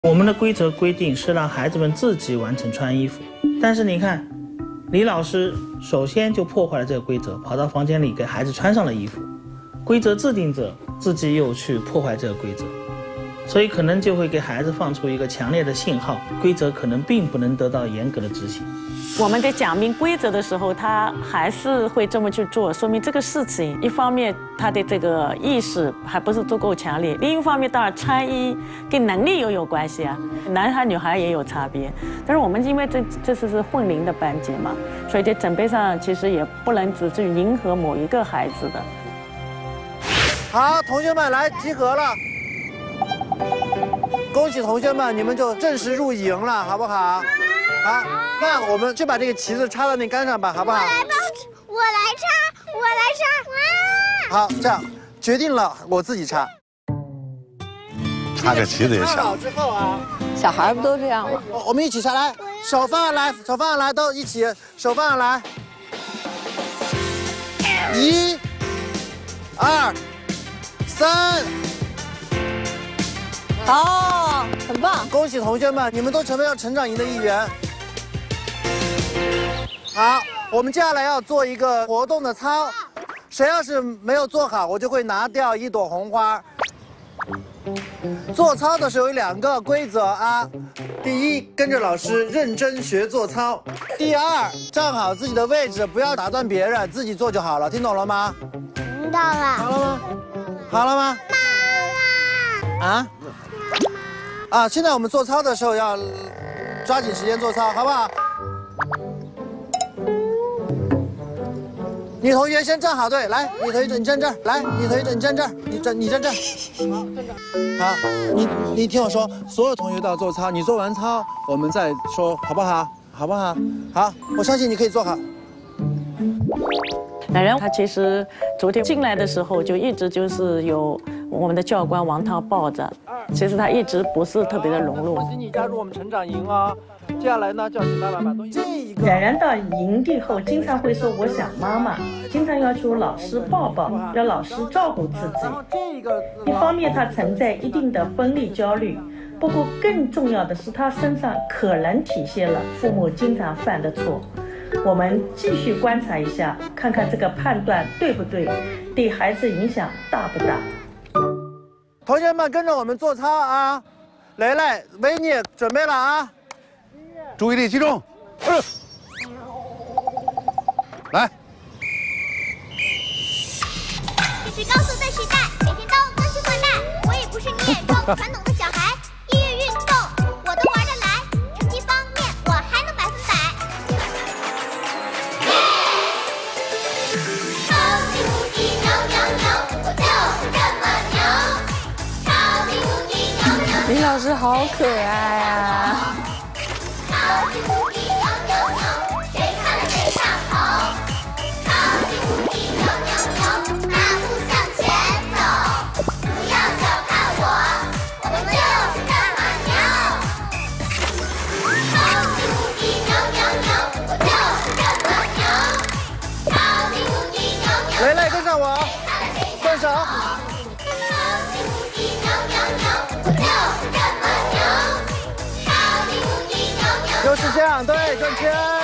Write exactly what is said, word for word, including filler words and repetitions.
我们的规则规定是让孩子们自己完成穿衣服，但是你看，李老师首先就破坏了这个规则，跑到房间里给孩子穿上了衣服。规则制定者自己又去破坏这个规则，所以可能就会给孩子放出一个强烈的信号，规则可能并不能得到严格的执行。 我们在讲明规则的时候，他还是会这么去做，说明这个事情一方面他的这个意识还不是足够强烈，另一方面当然穿衣跟能力又有关系啊，男孩女孩也有差别。但是我们因为这这次是混龄的班级嘛，所以在准备上其实也不能只去迎合某一个孩子的。 好，同学们来集合了，恭喜同学们，你们就正式入营了，好不好？好，那我们就把这个旗子插到那杆上吧，好不好？ 我来帮，我来插，我来插。 好，这样决定了，我自己插。 插个旗子也插好响。 之后啊， 小孩不都这样吗？ 我我们一起插，来，手放上来，手放上来，都一起，手放上来。一、二、三。 好，很棒！ 恭喜同学们，你们都成为了成长营的一员。好，我们接下来要做一个活动的操，谁要是没有做好，我就会拿掉一朵红花。做操的时候有两个规则啊，第一，跟着老师认真学做操；第二，站好自己的位置，不要打断别人，自己做就好了，听懂了吗？ 听到了。 好了吗？好了吗？妈妈。啊？啊，现在我们做操的时候要抓紧时间做操，好不好？女同学先站好队，来，女同学你站这儿，来，女同学你站这儿，你站你站这儿，好，站这儿。好，你你听我说，所有同学都要做操，你做完操我们再说，好不好？好不好？好，我相信你可以做好。 奶然他其实昨天进来的时候就一直就是有我们的教官王涛抱着，其实他一直不是特别的融入。 恭喜你加入我们成长营啊！接下来呢，就要请爸爸把东西。这一个。 冉冉到营地后，经常会说我想妈妈，经常要求老师抱抱，要老师照顾自己。 这个。 一方面他存在一定的分离焦虑，不过更重要的是他身上可能体现了父母经常犯的错。我们继续观察一下，看看这个判断对不对，对孩子影响大不大。 同学们跟着我们做操啊！雷雷、维尼准备了啊！ 注意力集中。呃、来。 这是高速的时代，每天都更新换代。我也不是你眼中传统的小孩。音乐运动我都玩得来，成绩方面我还能百分百。超级无敌牛牛牛，我就是这么牛。超级无敌牛牛牛， 林老师好可爱啊！ 超级无敌牛牛牛，谁看了谁上头。超级无敌牛牛牛，大步向前走，不要小看我，我们就是这么牛。超级无敌牛牛牛，我就是这么牛。超级无敌牛牛牛， 雷雷跟上我，动手。 超级无敌牛牛牛，我就是这么牛。超级无敌牛牛牛， 就是这样，对，转圈。